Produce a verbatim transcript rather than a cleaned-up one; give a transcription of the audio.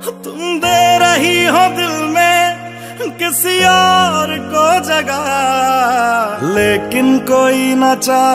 तुम दे रही हो दिल में किसी और को जगह, लेकिन कोई न चाह